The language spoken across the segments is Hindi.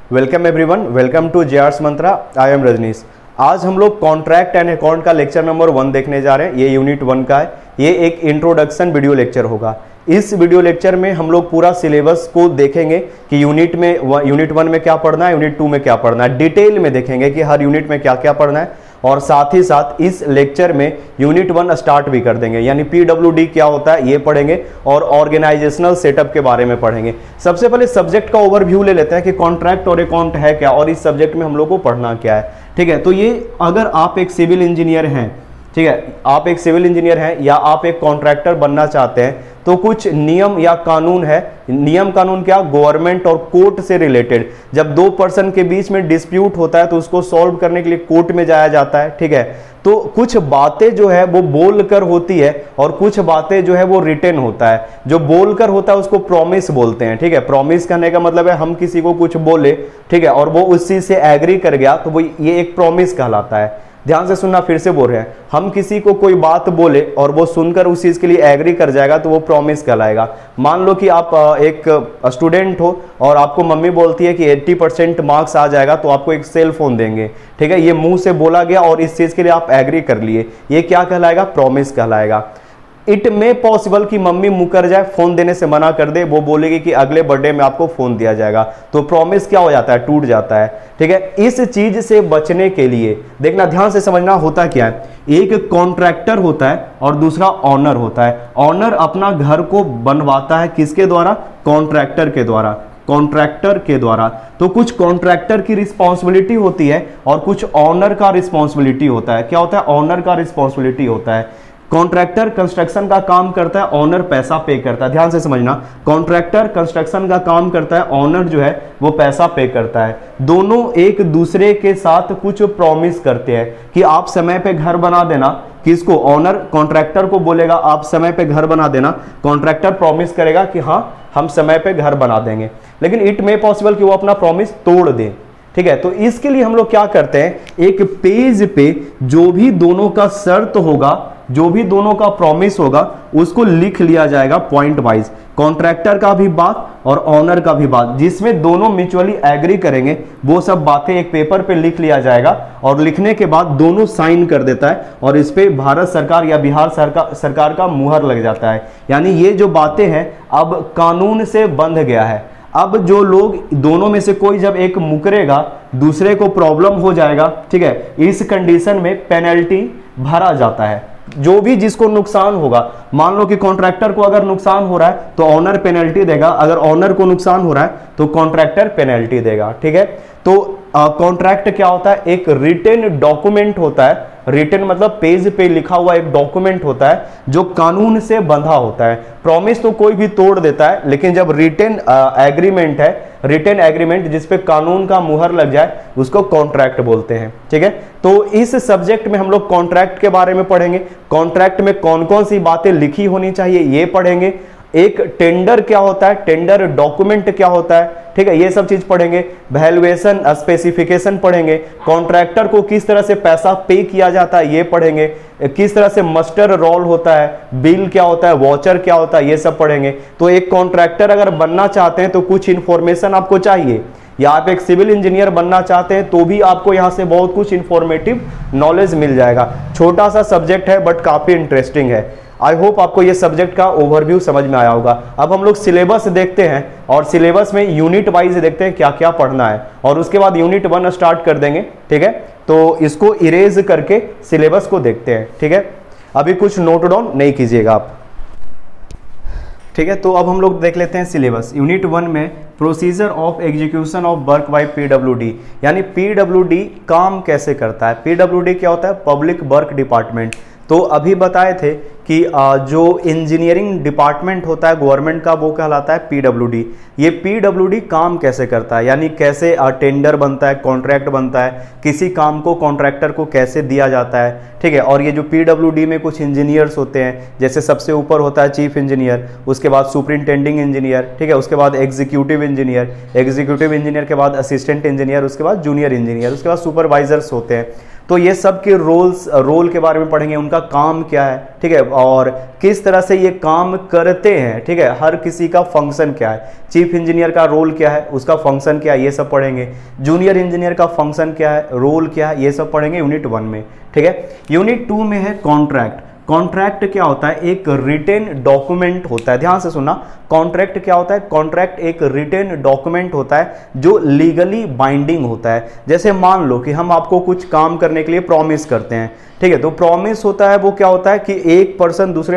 Welcome everyone, welcome to JR's Mantra. I am Rajnish. आज हम लोग कॉन्ट्रैक्ट एंड अकाउंट का लेक्चर नंबर 1 देखने जा रहे हैं। ये यूनिट 1 का है। ये एक इंट्रोडक्शन वीडियो लेक्चर होगा। इस वीडियो लेक्चर में हम लोग पूरा सिलेबस को देखेंगे कि यूनिट 1 में क्या पढ़ना है, यूनिट 2 में क्या पढ़ना है। डिटेल में देखेंगे कि हर यूनिट में क्या क्या पढ़ना है, और साथ ही साथ इस लेक्चर में यूनिट 1 स्टार्ट भी कर देंगे, यानी पीडब्ल्यूडी क्या होता है ये पढ़ेंगे और ऑर्गेनाइजेशनल सेटअप के बारे में पढ़ेंगे। सबसे पहले सब्जेक्ट का ओवरव्यू ले लेते हैं कि कॉन्ट्रैक्ट और अकाउंट है क्या और इस सब्जेक्ट में हम लोग को पढ़ना क्या है। ठीक है, तो ये अगर आप एक सिविल इंजीनियर हैं, ठीक है, आप एक सिविल इंजीनियर हैं या आप एक कॉन्ट्रैक्टर बनना चाहते हैं, तो कुछ नियम या कानून है। नियम कानून क्या? गवर्नमेंट और कोर्ट से रिलेटेड। जब दो पर्सन के बीच में डिस्प्यूट होता है तो उसको सॉल्व करने के लिए कोर्ट में जाया जाता है। ठीक है, तो कुछ बातें जो है वो बोलकर होती है और कुछ बातें जो है वो रिटन होता है। जो बोलकर होता है उसको प्रॉमिस बोलते हैं। ठीक है, प्रॉमिस करने का मतलब है हम किसी को कुछ बोले, ठीक है, और वो उस चीज से एग्री कर गया तो वो ये एक प्रॉमिस कहलाता है। ध्यान से सुनना, फिर से बोल रहे हैं, हम किसी को कोई बात बोले और वो सुनकर उस चीज के लिए एग्री कर जाएगा तो वो प्रॉमिस कहलाएगा। मान लो कि आप एक स्टूडेंट हो और आपको मम्मी बोलती है कि 80% मार्क्स आ जाएगा तो आपको एक सेल फोन देंगे। ठीक है, ये मुंह से बोला गया और इस चीज के लिए आप एग्री कर लिए, ये क्या कहलाएगा? प्रॉमिस कहलाएगा। इट में पॉसिबल कि मम्मी मुकर जाए, फोन देने से मना कर दे, वो बोलेगी कि अगले बर्थडे में आपको फोन दिया जाएगा, तो प्रॉमिस क्या हो जाता है? टूट जाता है। ठीक है, इस चीज से बचने के लिए देखना, ध्यान से समझना होता क्या है। एक कॉन्ट्रैक्टर होता है और दूसरा ऑनर होता है। ऑनर अपना घर को बनवाता है किसके द्वारा? कॉन्ट्रैक्टर के द्वारा, कॉन्ट्रैक्टर के द्वारा। तो कुछ कॉन्ट्रैक्टर की रिस्पॉन्सिबिलिटी होती है और कुछ ऑनर का रिस्पॉन्सिबिलिटी होता है। क्या होता है? ऑनर का रिस्पॉन्सिबिलिटी होता है। कॉन्ट्रैक्टर कंस्ट्रक्शन का काम करता है, ऑनर पैसा पे करता है। ध्यान से समझना, कॉन्ट्रैक्टर कंस्ट्रक्शन का काम करता है, ऑनर जो है वो पैसा पे करता है। दोनों एक दूसरे के साथ कुछ प्रॉमिस करते हैं कि आप समय पे घर बना देना। किसको? ऑनर कॉन्ट्रैक्टर को बोलेगा आप समय पे घर बना देना, कॉन्ट्रैक्टर प्रॉमिस करेगा कि हाँ हम समय पे घर बना देंगे, लेकिन इट मे पॉसिबल कि वो अपना प्रॉमिस तोड़ दे। ठीक है, तो इसके लिए हम लोग क्या करते हैं, एक पेज पे जो भी दोनों का शर्त होगा, जो भी दोनों का प्रॉमिस होगा, उसको लिख लिया जाएगा पॉइंट वाइज। कॉन्ट्रैक्टर का भी बात और ऑनर का भी बात, जिसमें दोनों म्यूचुअली एग्री करेंगे, वो सब बातें एक पेपर पे लिख लिया जाएगा और लिखने के बाद दोनों साइन कर देता है और इस पे भारत सरकार या बिहार सरकार का मुहर लग जाता है। यानी ये जो बातें हैं अब कानून से बंध गया है। अब जो लोग दोनों में से कोई जब एक मुकरेगा, दूसरे को प्रॉब्लम हो जाएगा। ठीक है, इस कंडीशन में पेनल्टी भरा जाता है। जो भी जिसको नुकसान होगा, मान लो कि कॉन्ट्रैक्टर को अगर नुकसान हो रहा है तो ऑनर पेनल्टी देगा, अगर ऑनर को नुकसान हो रहा है तो कॉन्ट्रैक्टर पेनल्टी देगा। ठीक है, तो कॉन्ट्रैक्ट क्या होता है? एक रिटन डॉक्यूमेंट होता है। रिटन मतलब पेज पे लिखा हुआ एक डॉक्यूमेंट होता है जो कानून से बंधा होता है। प्रॉमिस तो कोई भी तोड़ देता है, लेकिन जब रिटन एग्रीमेंट है, रिटन एग्रीमेंट जिसपे कानून का मुहर लग जाए, उसको कॉन्ट्रैक्ट बोलते हैं। ठीक है, तो इस सब्जेक्ट में हम लोग कॉन्ट्रैक्ट के बारे में पढ़ेंगे। कॉन्ट्रैक्ट में कौन कौन सी बातें लिखी होनी चाहिए ये पढ़ेंगे। एक टेंडर क्या होता है, टेंडर डॉक्यूमेंट क्या होता है, ठीक है, ये सब चीज पढ़ेंगे। वैल्यूएशन स्पेसिफिकेशन पढ़ेंगे। कॉन्ट्रैक्टर को किस तरह से पैसा पे किया जाता है ये पढ़ेंगे। किस तरह से मस्टर रोल होता है, बिल क्या होता है, वॉचर क्या होता है, ये सब पढ़ेंगे। तो एक कॉन्ट्रैक्टर अगर बनना चाहते हैं तो कुछ इंफॉर्मेशन आपको चाहिए, या आप एक सिविल इंजीनियर बनना चाहते हैं तो भी आपको यहां से बहुत कुछ इंफॉर्मेटिव नॉलेज मिल जाएगा। छोटा सा सब्जेक्ट है बट काफी इंटरेस्टिंग है। आई होप आपको ये सब्जेक्ट का ओवरव्यू समझ में आया होगा। अब हम लोग सिलेबस देखते हैं और सिलेबस में यूनिट वाइज देखते हैं क्या क्या पढ़ना है, और उसके बाद यूनिट 1 स्टार्ट कर देंगे। ठीक है, तो इसको इरेज करके सिलेबस को देखते हैं। ठीक है, अभी कुछ नोट डाउन नहीं कीजिएगा आप। ठीक है, तो अब हम लोग देख लेते हैं सिलेबस। यूनिट 1 में procedure of execution of work by PWD, यानी पीडब्ल्यूडी काम कैसे करता है। पीडब्ल्यूडी क्या होता है? Public work department. तो अभी बताए थे कि जो इंजीनियरिंग डिपार्टमेंट होता है गवर्नमेंट का, वो कहलाता है पीडब्ल्यूडी। ये पीडब्ल्यूडी काम कैसे करता है, यानी कैसे टेंडर बनता है, कॉन्ट्रैक्ट बनता है, किसी काम को कॉन्ट्रैक्टर को कैसे दिया जाता है। ठीक है, और ये जो पीडब्ल्यूडी में कुछ इंजीनियर्स होते हैं, जैसे सबसे ऊपर होता है चीफ इंजीनियर, उसके बाद सुपरिंटेंडिंग इंजीनियर, ठीक है, उसके बाद एग्जीक्यूटिव इंजीनियर, एग्जीक्यूटिव इंजीनियर के बाद असिस्टेंट इंजीनियर, उसके बाद जूनियर इंजीनियर, उसके बाद सुपरवाइजर्स होते हैं। तो ये सब के रोल के बारे में पढ़ेंगे, उनका काम क्या है, ठीक है, और किस तरह से ये काम करते हैं, ठीक है, हर किसी का फंक्शन क्या है, चीफ इंजीनियर का रोल क्या है, उसका फंक्शन क्या है, ये सब पढ़ेंगे, जूनियर इंजीनियर का फंक्शन क्या है, रोल क्या है, ये सब पढ़ेंगे यूनिट 1 में, ठीक है। यूनिट 2 में है कॉन्ट्रैक्ट। कॉन्ट्रैक्ट क्या होता है? एक रिटेन डॉक्यूमेंट होता है, ध्यान से सुनना, कॉन्ट्रैक्ट क्या होता है? कॉन्ट्रैक्ट एक रिटेन डॉक्यूमेंट होता है जो लीगली बाइंडिंग होता है। जैसे मान लो कि हम आपको कुछ काम करने के लिए प्रॉमिस करते हैं, ठीक है, तो प्रॉमिस होता है वो क्या होता है कि एक पर्सन दूसरे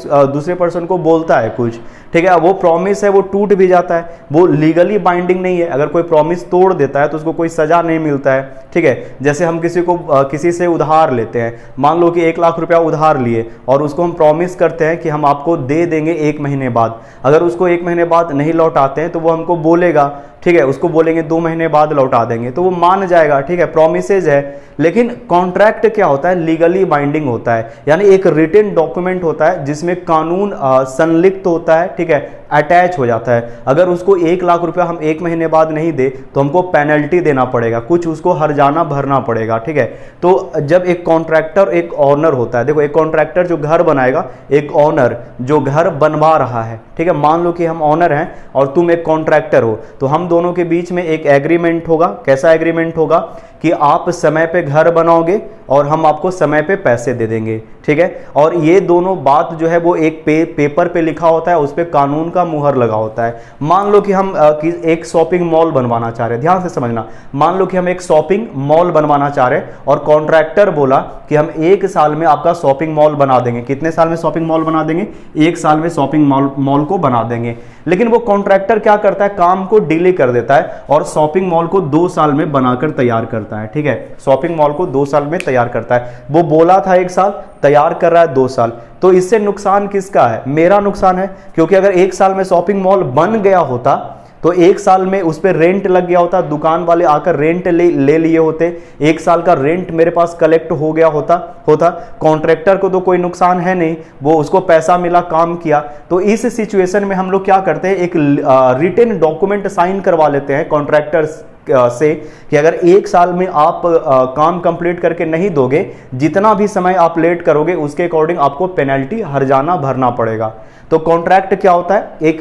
पर्सन को बोलता है कुछ, ठीक है, वो प्रॉमिस है वो टूट भी जाता है, वो लीगली बाइंडिंग नहीं है। अगर कोई प्रॉमिस तोड़ देता है तो उसको कोई सजा नहीं मिलता है, ठीक है। जैसे हम किसी से उधार लेते हैं, मान लो कि 1 लाख रुपया उधार लिए और उसको हम प्रॉमिस करते हैं कि हम आपको दे देंगे 1 महीने बाद। अगर उसको 1 महीने बाद नहीं लौटाते हैं तो वो हमको बोलेगा, ठीक है, उसको बोलेंगे 2 महीने बाद लौटा देंगे, तो वो मान जाएगा, ठीक है, प्रॉमिसेज है। लेकिन कॉन्ट्रैक्ट क्या होता है? लीगली बाइंडिंग होता है, यानी एक रिटेन डॉक्यूमेंट होता है जिसमें कानून संलिप्त होता है, ठीक है, अटैच हो जाता है। अगर उसको 1 लाख रुपया हम 1 महीने बाद नहीं दे तो हमको पेनल्टी देना पड़ेगा, कुछ उसको हर्जाना भरना पड़ेगा, ठीक है। तो जब एक कॉन्ट्रैक्टर एक ऑनर होता है, देखो एक कॉन्ट्रैक्टर जो घर बनाएगा, एक ऑनर जो घर बनवा रहा है, ठीक है, मान लो कि हम ऑनर हैं और तुम एक कॉन्ट्रैक्टर हो, तो हम दोनों के बीच में एक एग्रीमेंट होगा। कैसा एग्रीमेंट होगा? कि आप समय पे घर बनाओगे और हम आपको समय पे पैसे दे देंगे, ठीक है। और ये दोनों बात जो है वो एक पेपर पे लिखा होता है, उस पर कानून का मुहर लगा होता है। मान लो कि हम एक शॉपिंग मॉल बनवाना चाह रहे हैं, ध्यान से समझना, मान लो कि हम एक शॉपिंग मॉल बनवाना चाह रहे हैं और कॉन्ट्रैक्टर बोला कि हम 1 साल में आपका शॉपिंग मॉल बना देंगे। कितने साल में शॉपिंग मॉल बना देंगे? 1 साल में शॉपिंग मॉल को बना देंगे। लेकिन वो कॉन्ट्रैक्टर क्या करता है? काम को डिले कर देता है और शॉपिंग मॉल को 2 साल में बनाकर तैयार करता है, ठीक है, शॉपिंग मॉल को 2 साल में तैयार करता है। वो बोला था 1 साल, तैयार कर रहा है 2 साल। तो इससे नुकसान किसका है? मेरा नुकसान है, क्योंकि अगर 1 साल में शॉपिंग मॉल बन गया होता तो 1 साल में उस पर रेंट लग गया होता, दुकान वाले आकर रेंट ले लिए होते, 1 साल का रेंट मेरे पास कलेक्ट हो गया होता। कॉन्ट्रैक्टर को तो कोई नुकसान है नहीं, वो उसको पैसा मिला, काम किया। तो इस सिचुएशन में हम लोग क्या करते हैं? एक रिटेन डॉक्यूमेंट साइन करवा लेते हैं कॉन्ट्रैक्टर्स से कि अगर 1 साल में आप काम कंप्लीट करके नहीं दोगे, जितना भी समय आप लेट करोगे उसके अकॉर्डिंग आपको पेनल्टी हर्जाना भरना पड़ेगा। तो कॉन्ट्रैक्ट क्या होता है? एक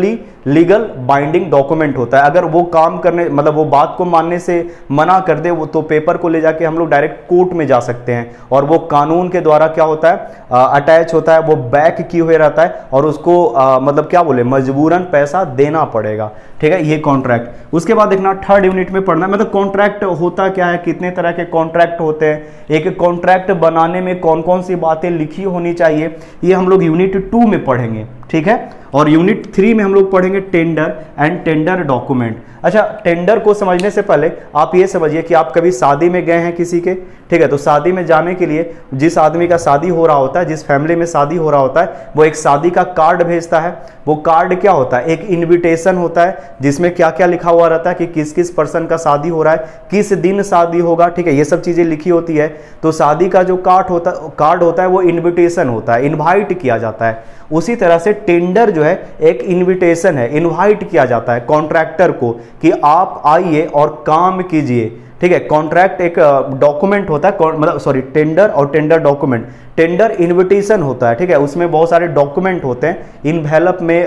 लीगल बाइंडिंग डॉक्यूमेंट होता है। अगर वो काम करने मतलब वो बात को मानने से मना कर दे वो, तो पेपर को ले जाके हम लोग डायरेक्ट कोर्ट में जा सकते हैं और वो कानून के द्वारा क्या होता है? अटैच होता है, वो बैक किए हुए रहता है और उसको मतलब क्या बोले, मजबूरन पैसा देना पड़ेगा, ठीक है, ये कॉन्ट्रैक्ट। उसके बाद देखना 3rd यूनिट में पढ़ना, मतलब कॉन्ट्रैक्ट होता क्या है, कितने तरह के कॉन्ट्रैक्ट होते हैं, एक कॉन्ट्रैक्ट बनाने में कौन कौन सी बातें लिखी होनी चाहिए, ये हम लोग यूनिट 2 में पढ़ेंगे, ठीक है। और यूनिट 3 में हम लोग पढ़ेंगे टेंडर एंड टेंडर डॉक्यूमेंट। अच्छा, टेंडर को समझने से पहले आप ये समझिए कि आप कभी शादी में गए हैं किसी के, ठीक है, तो शादी में जाने के लिए जिस आदमी का शादी हो रहा होता है, जिस फैमिली में शादी हो रहा होता है, वो एक शादी का कार्ड भेजता है। वो कार्ड क्या होता है? एक इनविटेशन होता है जिसमें क्या क्या लिखा हुआ रहता है कि किस किस पर्सन का शादी हो रहा है, किस दिन शादी होगा, ठीक है, ये सब चीजें लिखी होती है। तो शादी का जो कार्ड होता है वो इन्विटेशन होता है, इन्वाइट किया जाता है। उसी तरह से टेंडर जो है एक इन्विटेशन है, इन्वाइट किया जाता है कॉन्ट्रैक्टर को कि आप आइए और काम कीजिए, ठीक है। कॉन्ट्रैक्ट एक डॉक्यूमेंट होता है, मतलब सॉरी, टेंडर और टेंडर डॉक्यूमेंट। टेंडर इनविटेशन होता है, ठीक है, उसमें बहुत सारे डॉक्यूमेंट होते हैं, इनवेलप में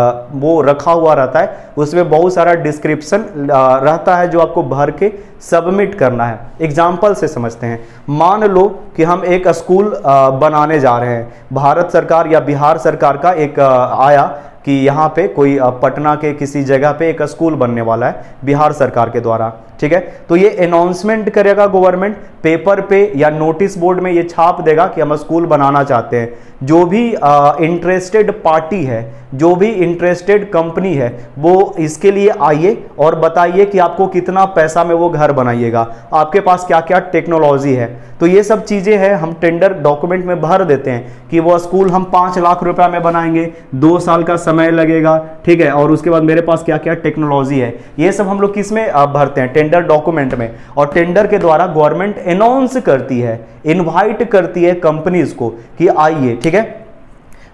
वो रखा हुआ रहता है, उसमें बहुत सारा डिस्क्रिप्शन रहता है जो आपको भर के सबमिट करना है। एग्जाम्पल से समझते हैं, मान लो कि हम एक स्कूल बनाने जा रहे हैं, भारत सरकार या बिहार सरकार का एक आया कि यहाँ पे कोई पटना के किसी जगह पे एक स्कूल बनने वाला है बिहार सरकार के द्वारा, ठीक है। तो ये अनाउंसमेंट करेगा गवर्नमेंट, पेपर पे या नोटिस बोर्ड में ये छाप देगा कि हम स्कूल बनाना चाहते हैं। जो भी इंटरेस्टेड पार्टी है, जो भी इंटरेस्टेड कंपनी है, वो इसके लिए आइए और बताइए कि आपको कितना पैसा में वो घर बनाइएगा, आपके पास क्या क्या टेक्नोलॉजी है। तो ये सब चीजें हैं, हम टेंडर डॉक्यूमेंट में भर देते हैं कि वो स्कूल हम 5 लाख रुपया में बनाएंगे, 2 साल का समय लगेगा, ठीक है, और उसके बाद मेरे पास क्या क्या टेक्नोलॉजी है, ये सब हम लोग किस में भरते हैं? टेंडर डॉक्यूमेंट में। और टेंडर के द्वारा गवर्नमेंट अनाउंस करती है, इनवाइट करती है कंपनीज को कि आइए, ठीक है।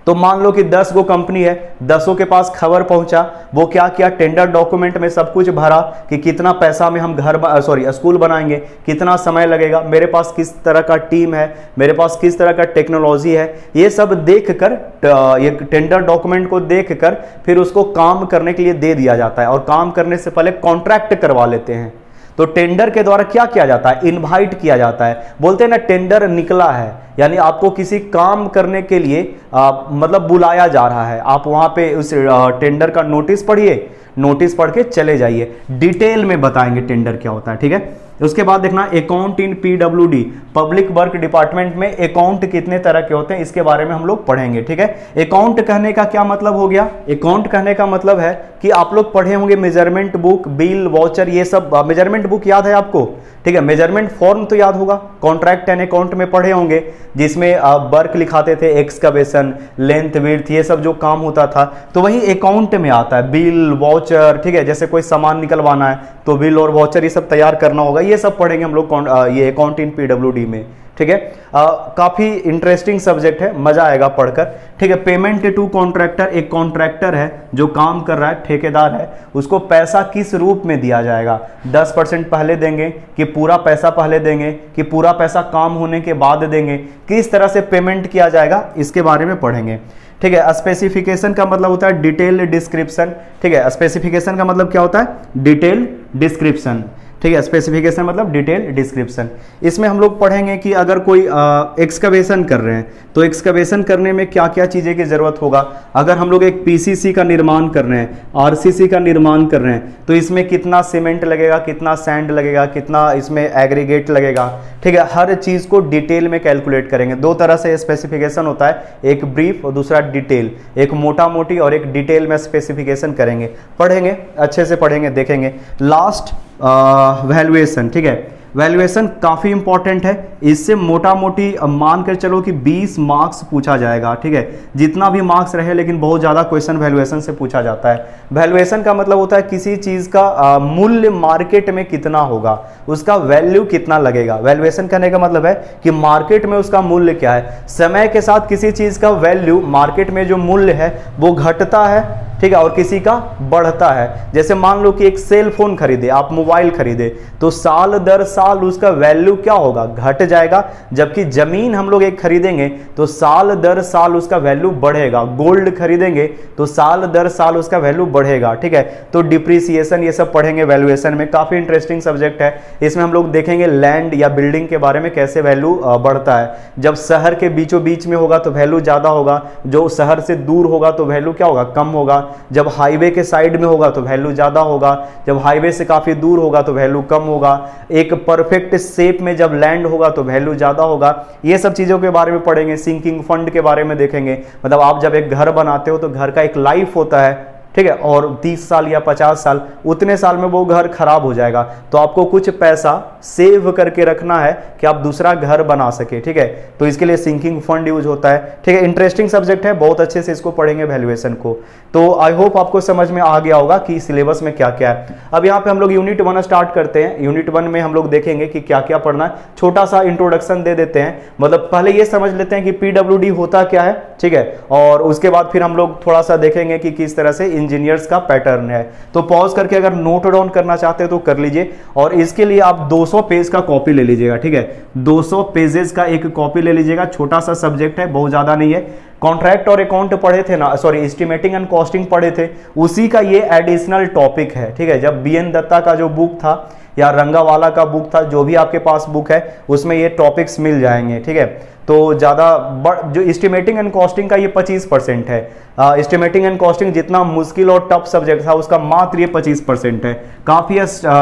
तो मान लो कि 10 गो कंपनी है, 10 के पास खबर पहुंचा, वो क्या किया, टेंडर डॉक्यूमेंट में सब कुछ भरा कि कितना पैसा में हम स्कूल बनाएंगे, कितना समय लगेगा, मेरे पास किस तरह का टीम है, मेरे पास किस तरह का टेक्नोलॉजी है, ये सब देखकर, ये टेंडर डॉक्यूमेंट को देखकर फिर उसको काम करने के लिए दे दिया जाता है। और काम करने से पहले कॉन्ट्रैक्ट करवा लेते हैं। तो टेंडर के द्वारा क्या किया जाता है, इनवाइट किया जाता है, बोलते हैं ना टेंडर निकला है, यानी आपको किसी काम करने के लिए मतलब बुलाया जा रहा है। आप वहां पे उस टेंडर का नोटिस पढ़िए, नोटिस पढ़ के चले जाइए, डिटेल में बताएंगे टेंडर क्या होता है, ठीक है। उसके बाद देखना account in PWD, public work department में अकाउंट कितने तरह के होते हैं, इसके बारे में हम लोग पढ़ेंगे, ठीक है। अकाउंट कहने का क्या मतलब हो गया, अकाउंट कहने का मतलब है कि आप लोग पढ़े होंगे मेजरमेंट बुक, बिल, वाउचर, ये सब। मेजरमेंट बुक याद है आपको, ठीक है। मेजरमेंट फॉर्म तो याद होगा, कॉन्ट्रैक्ट एंड अकाउंट में पढ़े होंगे, जिसमें वर्क लिखाते थे, एक्सकवेशन, लेंथ, विड्थ, ये सब जो काम होता था, तो वही अकाउंट में आता है। बिल, वाउचर, ठीक है, जैसे कोई सामान निकलवाना है तो बिल और वाउचर ये सब तैयार करना होगा, ये सब पढ़ेंगे हम लोग ये अकाउंट इन PWD में, ठीक है। काफी इंटरेस्टिंग सब्जेक्ट है, मजा आएगा पढ़कर, ठीक है। पेमेंट टू कॉन्ट्रैक्टर, एक कॉन्ट्रैक्टर है जो काम कर रहा है, ठेकेदार है, उसको पैसा किस रूप में दिया जाएगा, 10% पहले देंगे कि पूरा पैसा पहले देंगे कि पूरा पैसा काम होने के बाद देंगे, किस तरह से पेमेंट किया जाएगा, इसके बारे में पढ़ेंगे, ठीक है। स्पेसिफिकेशन का मतलब होता है डिटेल डिस्क्रिप्शन, ठीक है। स्पेसिफिकेशन का मतलब क्या होता है, डिटेल डिस्क्रिप्शन, ठीक है। स्पेसिफिकेशन मतलब डिटेल डिस्क्रिप्शन। इसमें हम लोग पढ़ेंगे कि अगर कोई एक्सकवेशन कर रहे हैं तो एक्सकवेशन करने में क्या क्या चीज़ें की ज़रूरत होगा। अगर हम लोग एक PCC का निर्माण कर रहे हैं, RCC का निर्माण कर रहे हैं, तो इसमें कितना सीमेंट लगेगा, कितना सैंड लगेगा, कितना इसमें एग्रीगेट लगेगा, ठीक है। हर चीज़ को डिटेल में कैलकुलेट करेंगे। दो तरह से स्पेसिफिकेशन होता है, एक ब्रीफ और दूसरा डिटेल, एक मोटा मोटी और एक डिटेल में स्पेसिफिकेशन करेंगे, पढ़ेंगे, अच्छे से पढ़ेंगे, देखेंगे। लास्ट वैल्यूएशन, ठीक है। वैल्यूएशन काफ़ी इंपॉर्टेंट है, इससे मोटा मोटी मान कर चलो कि 20 मार्क्स पूछा जाएगा, ठीक है। जितना भी मार्क्स रहे, लेकिन बहुत ज़्यादा क्वेश्चन वैल्यूएशन से पूछा जाता है। वैल्यूएशन का मतलब होता है किसी चीज़ का मूल्य मार्केट में कितना होगा, उसका वैल्यू कितना लगेगा। वैल्यूएशन करने का मतलब है कि मार्केट में उसका मूल्य क्या है। समय के साथ किसी चीज़ का वैल्यू, मार्केट में जो मूल्य है वो घटता है, ठीक है, और किसी का बढ़ता है। जैसे मान लो कि एक सेल फोन खरीदे, आप मोबाइल खरीदे, तो साल दर साल उसका वैल्यू क्या होगा, घट जाएगा। जबकि जमीन हम लोग एक खरीदेंगे तो साल दर साल उसका वैल्यू बढ़ेगा। गोल्ड खरीदेंगे तो साल दर साल उसका वैल्यू बढ़ेगा, ठीक है। तो डिप्रिसिएशन ये सब पढ़ेंगे वैल्यूएशन में, काफी इंटरेस्टिंग सब्जेक्ट है। इसमें हम लोग देखेंगे लैंड या बिल्डिंग के बारे में कैसे वैल्यू बढ़ता है। जब शहर के बीचों बीच में होगा तो वैल्यू ज्यादा होगा, जो शहर से दूर होगा तो वैल्यू क्या होगा, कम होगा। जब हाईवे के साइड में होगा तो वैल्यू ज्यादा होगा, जब हाईवे से काफी दूर होगा तो वैल्यू कम होगा। एक परफेक्ट शेप में जब लैंड होगा तो वैल्यू ज्यादा होगा। ये सब चीजों के बारे में पढ़ेंगे। सिंकिंग फंड के बारे में देखेंगे, मतलब आप जब एक घर बनाते हो तो घर का एक लाइफ होता है, ठीक है, और 30 साल या 50 साल, उतने साल में वो घर खराब हो जाएगा, तो आपको कुछ पैसा सेव करके रखना है कि आप दूसरा घर बना सके, ठीक है। तो इसके लिए सिंकिंग फंड यूज होता है, ठीक है। इंटरेस्टिंग सब्जेक्ट है, बहुत अच्छे से इसको पढ़ेंगे वैल्यूएशन को। तो आई होप आपको समझ में आ गया होगा कि सिलेबस में क्या क्या है। अब यहाँ पे हम लोग यूनिट 1 स्टार्ट करते हैं। यूनिट 1 में हम लोग देखेंगे कि क्या क्या पढ़ना है। छोटा सा इंट्रोडक्शन दे देते हैं, मतलब पहले ये समझ लेते हैं कि PWD होता क्या है, ठीक है, और उसके बाद फिर हम लोग थोड़ा सा देखेंगे कि किस तरह से इंजीनियर्स का पैटर्न है। तो पॉज करके अगर नोट डाउन करना चाहते हो तो कर लीजिए, और इसके लिए आप 200 पेज का कॉपी ले लीजिएगा, ठीक है। 200 पेजेस का एक कॉपी ले लीजिएगा। छोटा सा सब्जेक्ट है, बहुत ज्यादा नहीं है। कॉन्ट्रैक्ट और अकाउंट पढ़े थे ना, सॉरी एस्टिमेटिंग एंड कॉस्टिंग पढ़े थे, उसी का ये एडिशनल टॉपिक है, ठीक है। जब BN दत्ता का जो बुक था या रंगावाला का बुक था, जो भी आपके पास बुक है उसमें ये टॉपिक्स मिल जाएंगे, ठीक है। तो ज़्यादा जो एस्टिमेटिंग एंड कॉस्टिंग का ये 25% है। एस्टिमेटिंग एंड कॉस्टिंग जितना मुश्किल और टफ सब्जेक्ट था उसका मात्र ये 25% है। काफ़ी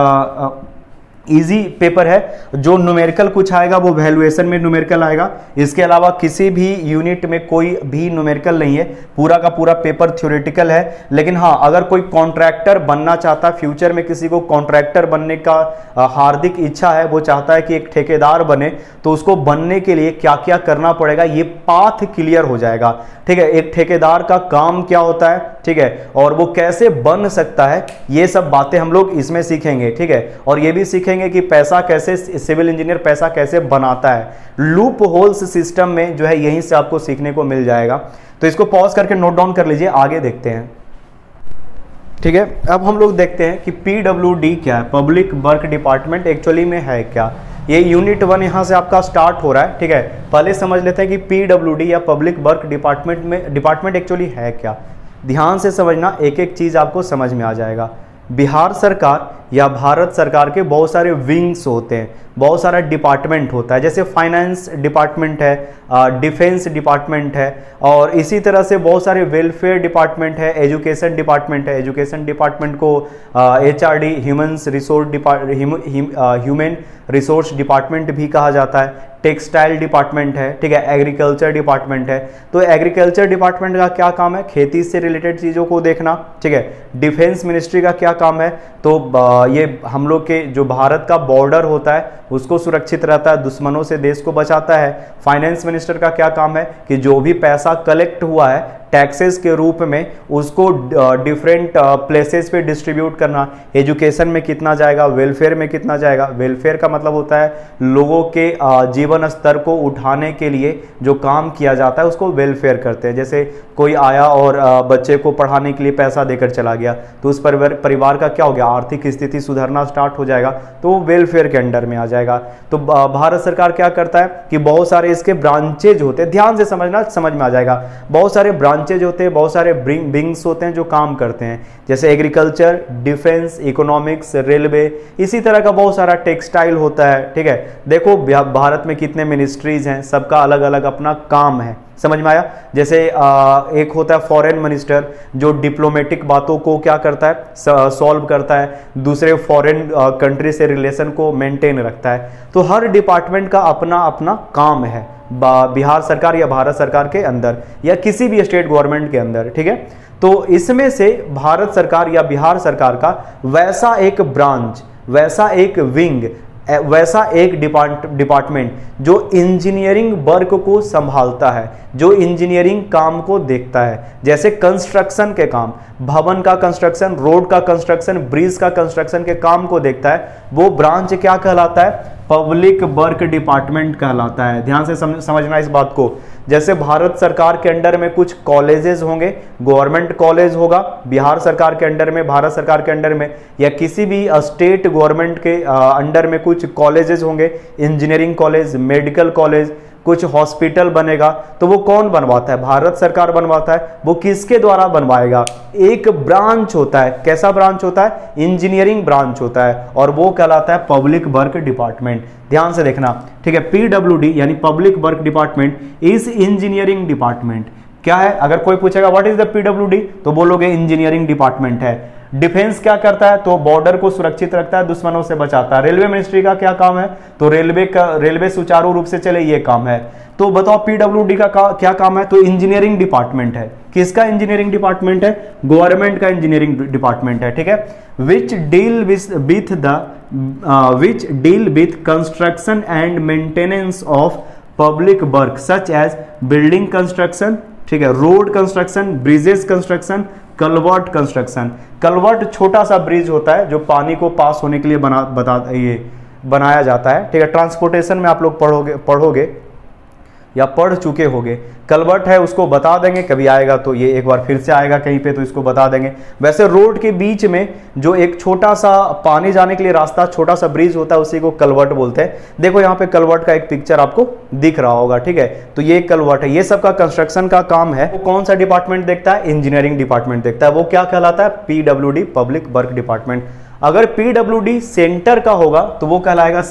इजी पेपर है। जो न्यूमेरिकल कुछ आएगा वो वैल्यूएशन में न्यूमेरिकल आएगा। इसके अलावा किसी भी यूनिट में कोई भी न्यूमेरिकल नहीं है, पूरा का पूरा पेपर थ्योरेटिकल है। लेकिन हाँ, अगर कोई कॉन्ट्रैक्टर बनना चाहता है, फ्यूचर में किसी को कॉन्ट्रैक्टर बनने का हार्दिक इच्छा है, वो चाहता है कि एक ठेकेदार बने, तो उसको बनने के लिए क्या क्या करना पड़ेगा ये पाथ क्लियर हो जाएगा, ठीक है। एक ठेकेदार का काम क्या होता है, ठीक है, और वो कैसे बन सकता है, ये सब बातें हम लोग इसमें सीखेंगे, ठीक है। और ये भी सीखेंगे सीखेंगे कि पैसा कैसे, सिविल इंजीनियर पैसा कैसे बनाता है। लूप होल्स सिस्टम में जो है यहीं से आपको सीखने को मिल जाएगा। तो इसको पॉज करके नोट डाउन कर लीजिए, आगे देखते हैं। ठीक है, अब हम लोग देखते हैं कि PWD क्या है, पब्लिक वर्क डिपार्टमेंट एक्चुअली में है क्या। ये यूनिट 1 यहाँ से आपका स्टार्ट हो रहा है। ठीक है, पहले समझ लेते हैं कि PWD या पब्लिक वर्क डिपार्टमेंट एक्चुअली है क्या। ध्यान से समझना, एक एक चीज आपको समझ में आ जाएगा। बिहार सरकार या भारत सरकार के बहुत सारे विंग्स होते हैं, बहुत सारा डिपार्टमेंट होता है, जैसे फाइनेंस डिपार्टमेंट है, डिफेंस डिपार्टमेंट है, और इसी तरह से बहुत सारे वेलफेयर डिपार्टमेंट है, एजुकेशन डिपार्टमेंट है। एजुकेशन डिपार्टमेंट को HRD ह्यूमन रिसोर्स डिपार्टमेंट भी कहा जाता है। टेक्सटाइल डिपार्टमेंट है, ठीक है, एग्रीकल्चर डिपार्टमेंट है। तो एग्रीकल्चर डिपार्टमेंट का क्या काम है, खेती से रिलेटेड चीज़ों को देखना। ठीक है, डिफेंस मिनिस्ट्री का क्या काम है, तो ये हम लोग के जो भारत का बॉर्डर होता है उसको सुरक्षित रहता है, दुश्मनों से देश को बचाता है। फाइनेंस मिनिस्टर का क्या काम है कि जो भी पैसा कलेक्ट हुआ है टैक्सेस के रूप में उसको डिफरेंट प्लेसेस पे डिस्ट्रीब्यूट करना। एजुकेशन में कितना जाएगा, वेलफेयर में कितना जाएगा। वेलफेयर का मतलब होता है लोगों के जीवन स्तर को उठाने के लिए जो काम किया जाता है उसको वेलफेयर करते हैं। जैसे कोई आया और बच्चे को पढ़ाने के लिए पैसा देकर चला गया तो उस परिवार का क्या हो गया, आर्थिक स्थिति सुधरना स्टार्ट हो जाएगा, तो वो वेलफेयर के अंडर में आ जाएगा। तो भारत सरकार क्या करता है कि बहुत सारे इसके ब्रांचेज होते हैं, ध्यान से समझना, समझ में आ जाएगा। बहुत सारे ब्रांचेज होते हैं, बहुत सारे विंग्स होते हैं जो काम करते हैं, जैसे एग्रीकल्चर, डिफेंस, इकोनॉमिक्स, रेलवे, इसी तरह का बहुत सारा टेक्सटाइल होता है। ठीक है, देखो भारत में कितने मिनिस्ट्रीज हैं, सबका अलग अलग अपना काम है, समझ में आया। जैसे एक होता है फॉरेन मिनिस्टर जो डिप्लोमेटिक बातों को क्या करता है, सॉल्व करता है, दूसरे फॉरेन कंट्री से रिलेशन को मेंटेन रखता है। तो हर डिपार्टमेंट का अपना अपना काम है बिहार सरकार या भारत सरकार के अंदर या किसी भी स्टेट गवर्नमेंट के अंदर। ठीक है, तो इसमें से भारत सरकार या बिहार सरकार का वैसा एक ब्रांच, वैसा एक विंग, वैसा एक डिपार्टमेंट जो इंजीनियरिंग वर्क को संभालता है, जो इंजीनियरिंग काम को देखता है, जैसे कंस्ट्रक्शन के काम, भवन का कंस्ट्रक्शन, रोड का कंस्ट्रक्शन, ब्रिज का कंस्ट्रक्शन के काम को देखता है, वो ब्रांच क्या कहलाता है, पब्लिक वर्क डिपार्टमेंट कहलाता है। ध्यान से समझना इस बात को। जैसे भारत सरकार के अंडर में कुछ कॉलेजेस होंगे, गवर्नमेंट कॉलेज होगा बिहार सरकार के अंडर में, भारत सरकार के अंडर में, या किसी भी स्टेट गवर्नमेंट के अंडर में कुछ कॉलेजेस होंगे, इंजीनियरिंग कॉलेज, मेडिकल कॉलेज, कुछ हॉस्पिटल बनेगा, तो वो कौन बनवाता है, भारत सरकार बनवाता है। वो किसके द्वारा बनवाएगा, एक ब्रांच होता है, कैसा ब्रांच होता है, इंजीनियरिंग ब्रांच होता है, और वो कहलाता है पब्लिक वर्क डिपार्टमेंट। ध्यान से देखना, ठीक है, PWD यानी public work department is engineering department. क्या है, अगर कोई पूछेगा व्हाट इज द PWD तो बोलोगे इंजीनियरिंग डिपार्टमेंट है। डिफेंस क्या करता है, तो बॉर्डर को सुरक्षित रखता है, दुश्मनों से बचाता है। रेलवे मिनिस्ट्री का क्या काम है, तो रेलवे सुचारू रूप से चले, ये काम है। तो बताओ PWD का क्या काम है, तो इंजीनियरिंग डिपार्टमेंट है। किसका इंजीनियरिंग डिपार्टमेंट है, गवर्नमेंट का इंजीनियरिंग डिपार्टमेंट है। ठीक है, which deal with construction and maintenance of public work such as building construction, ठीक है, road construction, bridges construction, culvert construction. Culvert छोटा सा ब्रिज होता है जो पानी को पास होने के लिए बनाया जाता है। ठीक है, ट्रांसपोर्टेशन में आप लोग पढ़ोगे या पढ़ चुके होंगे। कलवर्ट है उसको बता देंगे, कभी आएगा तो ये एक बार फिर से आएगा कहीं पे तो इसको बता देंगे। वैसे रोड के बीच में जो एक छोटा सा पानी जाने के लिए रास्ता, छोटा सा ब्रिज होता है, उसी को कलवर्ट बोलते हैं। देखो यहाँ पे कलवर्ट का एक पिक्चर आपको दिख रहा होगा। ठीक है, तो ये कलवर्ट है, ये सबका कंस्ट्रक्शन का काम है। वो कौन सा डिपार्टमेंट देखता है, इंजीनियरिंग डिपार्टमेंट देखता है। वो क्या कहलाता है, PWD पब्लिक वर्क डिपार्टमेंट। अगर PWD सेंटर का होगा तो वो कहलाएगा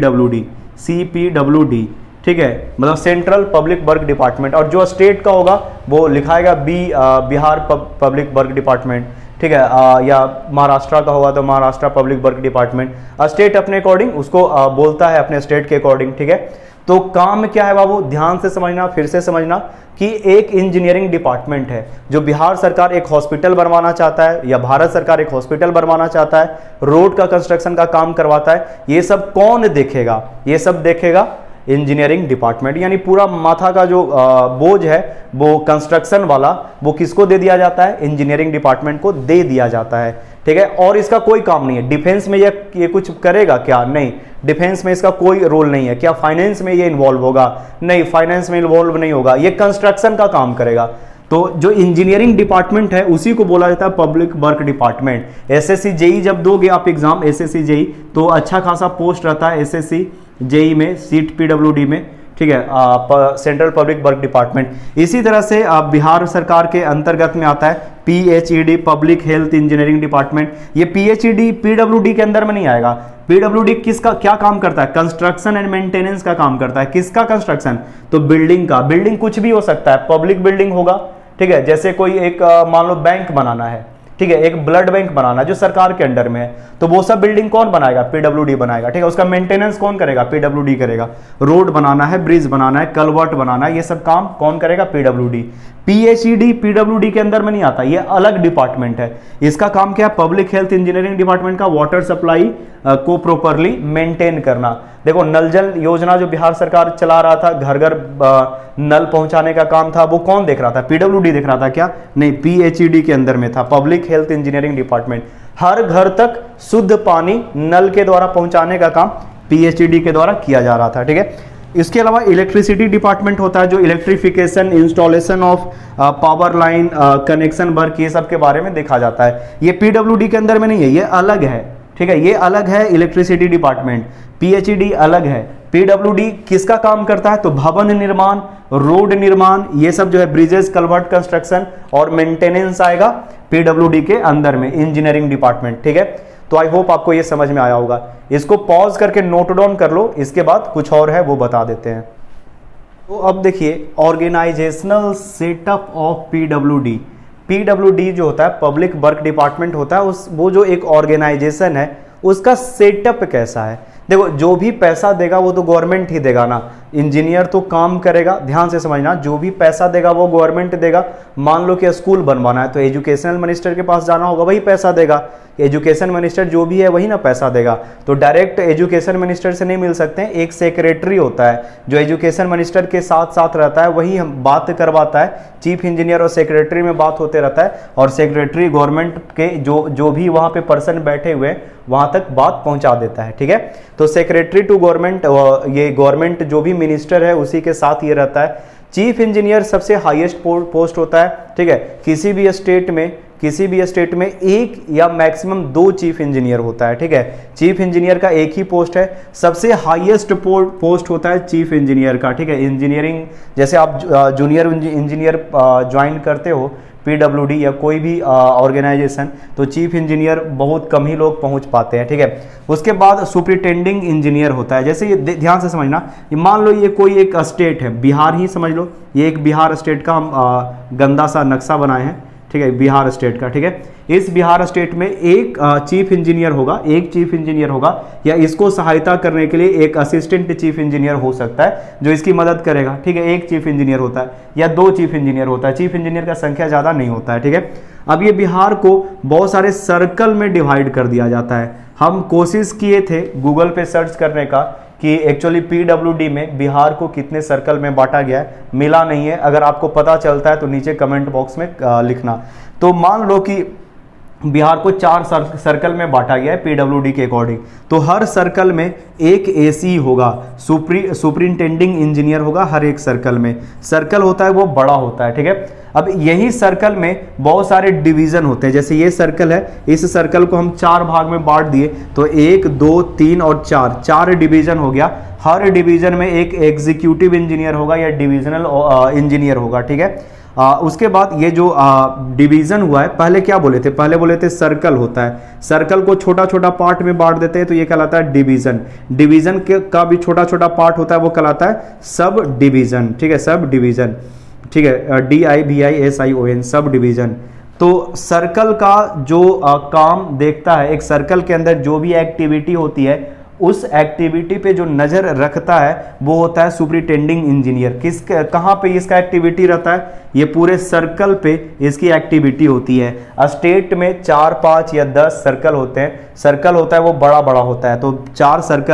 CPWD। ठीक है, मतलब सेंट्रल पब्लिक वर्क डिपार्टमेंट। और जो स्टेट का होगा वो लिखाएगा बिहार पब्लिक वर्क डिपार्टमेंट। ठीक है, या महाराष्ट्र का होगा तो Maharashtra public work department. State अपने अकॉर्डिंग उसको बोलता है, अपने स्टेट के अकॉर्डिंग। ठीक है, तो काम क्या है बाबू, ध्यान से समझना, फिर से समझना कि एक इंजीनियरिंग डिपार्टमेंट है जो बिहार सरकार एक हॉस्पिटल बनवाना चाहता है या भारत सरकार एक हॉस्पिटल बनवाना चाहता है, रोड का कंस्ट्रक्शन का काम करवाता है। ये सब कौन देखेगा, ये सब देखेगा इंजीनियरिंग डिपार्टमेंट, यानी पूरा माथा का जो बोझ है वो कंस्ट्रक्शन वाला वो किसको दे दिया जाता है, इंजीनियरिंग डिपार्टमेंट को दे दिया जाता है, ठीक है। और इसका कोई काम नहीं है डिफेंस में, ये कुछ करेगा क्या, नहीं, डिफेंस में इसका कोई रोल नहीं है। क्या फाइनेंस में ये इन्वॉल्व होगा, नहीं, फाइनेंस में इन्वॉल्व नहीं होगा, ये कंस्ट्रक्शन का काम करेगा। तो जो इंजीनियरिंग डिपार्टमेंट है उसी को बोला जाता है public work department. SSC JE जब दोगे आप एग्जाम, एसएससी जेई, तो अच्छा खासा पोस्ट रहता है एसएससी जेई में, सीट पीडब्ल्यूडी में, ठीक है, सेंट्रल पब्लिक वर्क डिपार्टमेंट। इसी तरह से बिहार सरकार के अंतर्गत में आता है PHED, public health engineering department. ये पीएचईडी पीडब्ल्यूडी के अंदर में नहीं आएगा। पीडब्ल्यूडी किसका क्या काम करता है, कंस्ट्रक्शन एंड मेंटेनेंस का काम करता है। किसका कंस्ट्रक्शन, तो बिल्डिंग का। बिल्डिंग कुछ भी हो सकता है, पब्लिक बिल्डिंग होगा, ठीक है, जैसे कोई एक मान लो बैंक बनाना है, ठीक है, एक ब्लड बैंक बनाना जो सरकार के अंडर में है, तो वो सब बिल्डिंग कौन बनाएगा, पीडब्ल्यूडी बनाएगा, ठीक है। उसका मेंटेनेंस कौन करेगा, पीडब्ल्यूडी करेगा। रोड बनाना है, ब्रिज बनाना है, कलवर्ट बनाना है, ये सब काम कौन करेगा, पीडब्ल्यूडी। पीएचईडी पीडब्ल्यूडी के अंदर में नहीं आता, ये अलग डिपार्टमेंट है। इसका काम क्या है, पब्लिक हेल्थ इंजीनियरिंग डिपार्टमेंट का वाटर सप्लाई को प्रॉपरली मेंटेन करना। देखो नल जल योजना जो बिहार सरकार चला रहा था, घर घर नल पहुंचाने का काम था, वो कौन देख रहा था, पीडब्ल्यूडी देख रहा था क्या, नहीं, पीएचईडी के अंदर में था, पब्लिक हेल्थ इंजीनियरिंग डिपार्टमेंट। हर घर तक शुद्ध पानी नल के द्वारा पहुंचाने का काम पीएचईडी के द्वारा किया जा रहा था, ठीक है। इसके अलावा इलेक्ट्रिसिटी डिपार्टमेंट होता है जो electrification, installation of power line, connection work, ये सब के बारे में देखा जाता है। ये पीडब्ल्यूडी के अंदर में नहीं है, ये अलग है, ठीक है, ये अलग है इलेक्ट्रिसिटी डिपार्टमेंट। पीएचईडी अलग है। पीडब्ल्यूडी किसका काम करता है, तो भवन निर्माण, रोड निर्माण, ये सब जो है ब्रिजेस, कलवर्ट कंस्ट्रक्शन और मेंटेनेंस आएगा पीडब्ल्यूडी के अंदर में, इंजीनियरिंग डिपार्टमेंट, ठीक है। तो आई होप आपको ये समझ में आया होगा। इसको पॉज करके नोट डाउन कर लो, इसके बाद कुछ और है वो बता देते हैं। तो अब देखिए organisational setup of PWD. PWD जो होता है पब्लिक वर्क डिपार्टमेंट होता है, वो जो एक ऑर्गेनाइजेशन है उसका सेटअप कैसा है। देखो जो भी पैसा देगा वो तो गवर्नमेंट ही देगा ना, इंजीनियर तो काम करेगा, ध्यान से समझना, जो भी पैसा देगा वो गवर्नमेंट देगा। मान लो कि स्कूल बनवाना है तो एजुकेशनल मिनिस्टर के पास जाना होगा, वही पैसा देगा। एजुकेशन मिनिस्टर जो भी है वही ना पैसा देगा, तो डायरेक्ट एजुकेशन मिनिस्टर से नहीं मिल सकते हैं। एक सेक्रेटरी होता है जो एजुकेशन मिनिस्टर के साथ साथ रहता है, वही हम बात करवाता है। चीफ इंजीनियर और सेक्रेटरी में बात होते रहता है, और सेक्रेटरी गवर्नमेंट के जो भी वहाँ पे पर्सन बैठे हुए हैं वहाँ तक बात पहुँचा देता है, ठीक है। तो सेक्रेटरी टू गवर्नमेंट, ये गवर्नमेंट जो भी मिनिस्टर है उसी के साथ ये रहता है। चीफ इंजीनियर सबसे हाईएस्ट पोस्ट होता है, ठीक है। किसी भी स्टेट में एक या मैक्सिमम 2 चीफ इंजीनियर होता है, ठीक है। चीफ इंजीनियर का एक ही पोस्ट है, सबसे हाईएस्ट पोस्ट होता है चीफ इंजीनियर का, ठीक है। इंजीनियरिंग जैसे आप जूनियर इंजीनियर ज्वाइन करते हो पीडब्ल्यूडी या कोई भी ऑर्गेनाइजेशन, तो चीफ इंजीनियर बहुत कम ही लोग पहुंच पाते हैं, ठीक है। उसके बाद सुपरिटेंडिंग इंजीनियर होता है। जैसे ये ध्यान से समझना, मान लो ये कोई एक स्टेट है, बिहार ही समझ लो, ये एक बिहार स्टेट का हम गंदा सा नक्शा बनाए हैं, ठीक है, बिहार स्टेट का, ठीक है। इस बिहार स्टेट में एक चीफ इंजीनियर होगा, या इसको सहायता करने के लिए एक असिस्टेंट चीफ इंजीनियर हो सकता है जो इसकी मदद करेगा, ठीक है। एक चीफ इंजीनियर होता है या 2 चीफ इंजीनियर होता है, चीफ इंजीनियर का संख्या ज़्यादा नहीं होता है, ठीक है। अब ये बिहार को बहुत सारे सर्कल में डिवाइड कर दिया जाता है। हम कोशिश किए थे गूगल पे सर्च करने का कि एक्चुअली पीडब्ल्यूडी में बिहार को कितने सर्कल में बांटा गया है, मिला नहीं है। अगर आपको पता चलता है तो नीचे कमेंट बॉक्स में लिखना। तो मान लो कि बिहार को 4 सर्कल में बांटा गया है पीडब्ल्यूडी के अकॉर्डिंग, तो हर सर्कल में एक एसी होगा, सुपरिंटेंडिंग इंजीनियर होगा हर एक सर्कल में। सर्कल होता है वो बड़ा होता है, ठीक है। अब यही सर्कल में बहुत सारे डिवीजन होते हैं। जैसे ये सर्कल है, इस सर्कल को हम 4 भाग में बांट दिए तो 1, 2, 3 और 4 डिवीजन हो गया। हर डिवीजन में एक एग्जीक्यूटिव इंजीनियर होगा या डिविजनल इंजीनियर होगा, ठीक है। उसके बाद ये जो डिवीजन हुआ है, पहले क्या बोले थे, पहले बोले थे सर्कल होता है। सर्कल को छोटा छोटा पार्ट में बांट देते हैं तो ये कहलाता है डिवीजन। डिवीजन का भी छोटा छोटा पार्ट होता है, वो कहलाता है सब डिवीजन, ठीक है, सब डिवीजन, ठीक है, DIVISION, सब डिवीजन। तो सर्कल का जो काम देखता है, एक सर्कल के अंदर जो भी एक्टिविटी होती है उस एक्टिविटी पे जो नजर रखता है वो होता है सुपरिटेंडिंग इंजीनियर। कहाँ पे इसका एक्टिविटी रहता है, ये पूरे सर्कल पे इसकी एक्टिविटी होती है। स्टेट में 4, 5 या 10 सर्कल होते हैं। सर्कल होता है वो बड़ा बड़ा होता है, तो 4 सर्कल है,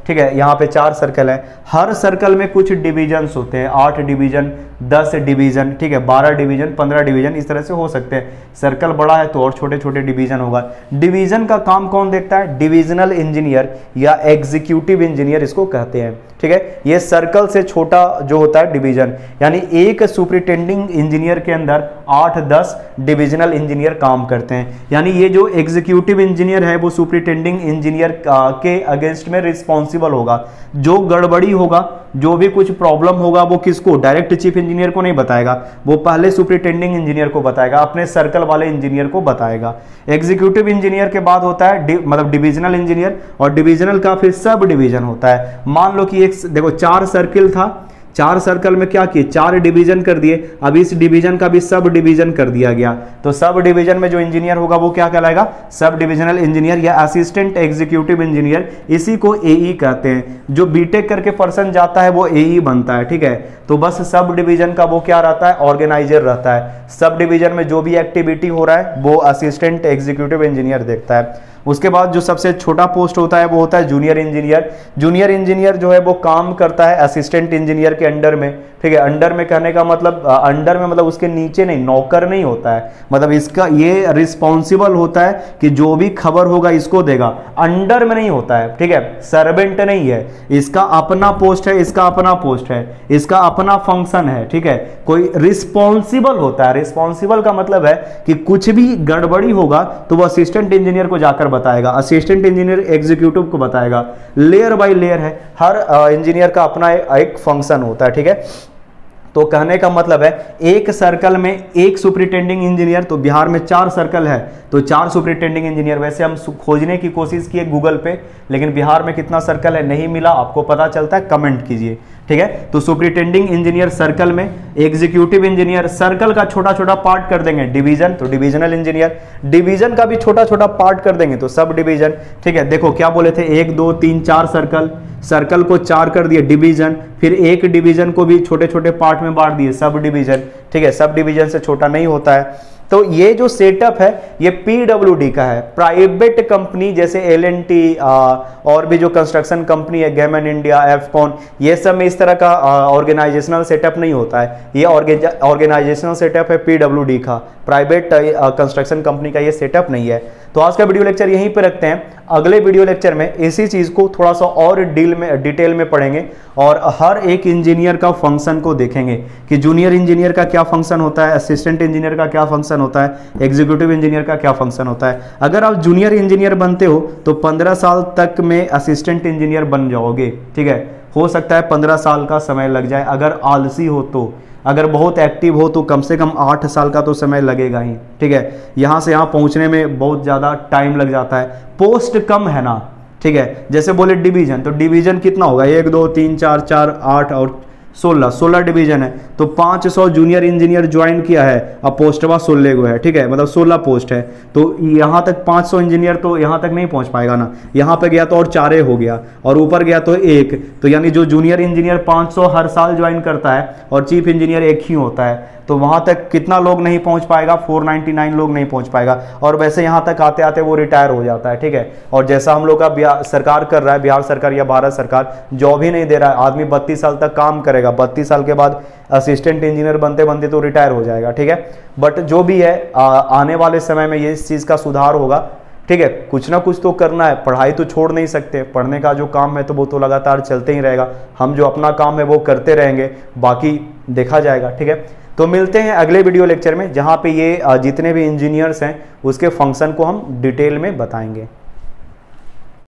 ठीक है, यहाँ पे 4 सर्कल है, हर सर्कल में कुछ डिविजन्स होते हैं, 8 डिवीजन, 10 डिवीजन, ठीक है, 12 डिवीजन, 15 डिवीजन, इस तरह से हो सकते हैं। सर्कल बड़ा है तो और छोटे छोटे डिवीजन होगा। डिवीजन का काम कौन देखता है? डिविजनल इंजीनियर या एग्जीक्यूटिव इंजीनियर इसको कहते हैं, ठीक है। ये सर्कल से छोटा जो होता है डिवीजन, यानी एक सुपरिटेंडिंग इंजीनियर के अंदर 8-10 डिविजनल इंजीनियर काम करते हैं। यानी ये जो एग्जीक्यूटिव इंजीनियर है वो सुपरिटेंडिंग इंजीनियर के अगेंस्ट में रिस्पॉन्सिबल होगा। जो गड़बड़ी होगा, जो भी कुछ प्रॉब्लम होगा, वो किसको? डायरेक्ट चीफ इंजीनियर को नहीं बताएगा, वो पहले सुपरिटेंडिंग इंजीनियर को बताएगा, अपने सर्कल वाले इंजीनियर को बताएगा। एग्जीक्यूटिव इंजीनियर के बाद होता है मतलब डिविजनल इंजीनियर, और डिविजनल का फिर सब डिवीजन होता है। मान लो कि एक देखो 4 सर्कल था, 4 सर्कल में क्या किए? 4 डिवीजन कर दिए। अब इस डिवीजन का भी सब डिवीजन कर दिया गया, तो सब डिवीजन में जो इंजीनियर होगा वो क्या कहलाएगा? सब डिविजनल इंजीनियर या असिस्टेंट एग्जीक्यूटिव इंजीनियर, इसी को एई कहते हैं। जो बीटेक करके पर्सन जाता है वो एई बनता है, ठीक है। तो बस सब डिवीजन का वो क्या रहता है? ऑर्गेनाइजर रहता है। सब डिवीजन में जो भी एक्टिविटी हो रहा है वो असिस्टेंट एग्जीक्यूटिव इंजीनियर देखता है। उसके बाद जो सबसे छोटा पोस्ट होता है वो होता है जूनियर इंजीनियर। जूनियर इंजीनियर जो है वो काम करता है असिस्टेंट इंजीनियर के अंडर में, ठीक है। अंडर में कहने का मतलब अंडर में मतलब उसके नीचे नहीं, नौकर नहीं होता है, मतलब इसका ये रिस्पॉन्सिबल होता है कि जो भी खबर होगा इसको देगा, अंडर में नहीं होता है, ठीक है। सर्वेंट नहीं है, इसका अपना पोस्ट है, इसका अपना पोस्ट है, इसका अपना फंक्शन है, ठीक है। कोई रिस्पॉन्सिबल होता है। रिस्पॉन्सिबल का मतलब है कि कुछ भी गड़बड़ी होगा तो वो असिस्टेंट इंजीनियर को जाकर बताएगा, असिस्टेंट इंजीनियर एग्जीक्यूटिव को बताएगा। लेयर बाय लेयर है, हर इंजीनियर का अपना एक फंक्शन होता है, ठीक है। तो कहने का मतलब है एक सर्कल में एक सुपरिटेंडिंग इंजीनियर, तो बिहार में 4 सर्कल है तो 4 सुपरिटेंडिंग इंजीनियर। वैसे हम खोजने की कोशिश किए गूगल पे, लेकिन बिहार में कितना सर्कल है नहीं मिला। आपको पता चलता है कमेंट कीजिए, ठीक है। तो सुपरिटेंडिंग इंजीनियर सर्कल में, एग्जीक्यूटिव इंजीनियर सर्कल का छोटा छोटा पार्ट कर देंगे डिवीजन, तो डिविजनल इंजीनियर। डिवीजन का भी छोटा छोटा पार्ट कर देंगे तो सब डिवीजन, ठीक है। देखो क्या बोले थे, 1 2 3 4 सर्कल, सर्कल को 4 कर दिए डिवीजन, फिर एक डिवीजन को भी छोटे छोटे पार्ट में बांट दिए सब डिवीजन, ठीक है। सब डिवीजन से छोटा नहीं होता है। तो ये जो सेटअप है ये पीडब्ल्यूडी का है। प्राइवेट कंपनी जैसे एल&टी और भी जो कंस्ट्रक्शन कंपनी है, गेमन इंडिया, एफकॉन, ये सब में इस तरह का ऑर्गेनाइजेशनल सेटअप नहीं होता है। ये ऑर्गेनाइजेशनल सेटअप है पीडब्ल्यूडी का, प्राइवेट कंस्ट्रक्शन कंपनी का ये सेटअप नहीं है। तो आज का वीडियो लेक्चर यहीं पे रखते हैं। अगले वीडियो लेक्चर में इसी चीज को थोड़ा सा और डिटेल में पढ़ेंगे और हर एक इंजीनियर का फंक्शन को देखेंगे कि जूनियर इंजीनियर का क्या फंक्शन होता है, असिस्टेंट इंजीनियर का क्या फंक्शन होता है, एग्जीक्यूटिव इंजीनियर का क्या फंक्शन होता है। अगर आप जूनियर इंजीनियर बनते हो तो 15 साल तक में असिस्टेंट इंजीनियर बन जाओगे, ठीक है। हो सकता है 15 साल का समय लग जाए अगर आलसी हो तो, अगर बहुत एक्टिव हो तो कम से कम 8 साल का तो समय लगेगा ही, ठीक है। यहाँ से यहाँ पहुँचने में बहुत ज़्यादा टाइम लग जाता है, पोस्ट कम है ना, ठीक है। जैसे बोले डिवीजन, तो डिवीजन कितना होगा, 1 2 3 4 4 8 और 16 डिवीजन है, तो 500 जूनियर इंजीनियर ज्वाइन किया है, अब पोस्टवा 16 गो है, ठीक है, मतलब 16 पोस्ट है। तो यहाँ तक 500 इंजीनियर तो यहाँ तक नहीं पहुँच पाएगा ना, यहाँ पे गया तो और 4 हो गया, और ऊपर गया तो 1, तो यानी जो जूनियर इंजीनियर 500 हर साल ज्वाइन करता है और चीफ इंजीनियर 1 ही होता है, तो वहां तक कितना लोग नहीं पहुंच पाएगा, 499 लोग नहीं पहुंच पाएगा। और वैसे यहां तक आते आते वो रिटायर हो जाता है, ठीक है। और जैसा हम लोग का सरकार कर रहा है, बिहार सरकार या भारत सरकार जॉब ही नहीं दे रहा है, आदमी 32 साल तक काम करेगा, 32 साल के बाद असिस्टेंट इंजीनियर बनते बनते तो रिटायर हो जाएगा, ठीक है। बट जो भी है आने वाले समय में ये इस चीज का सुधार होगा, ठीक है। कुछ ना कुछ तो करना है, पढ़ाई तो छोड़ नहीं सकते, पढ़ने का जो काम है तो वो तो लगातार चलते ही रहेगा। हम जो अपना काम है वो करते रहेंगे, बाकी देखा जाएगा, ठीक है। तो मिलते हैं अगले वीडियो लेक्चर में, जहाँ पे ये जितने भी इंजीनियर्स हैं उसके फंक्शन को हम डिटेल में बताएंगे।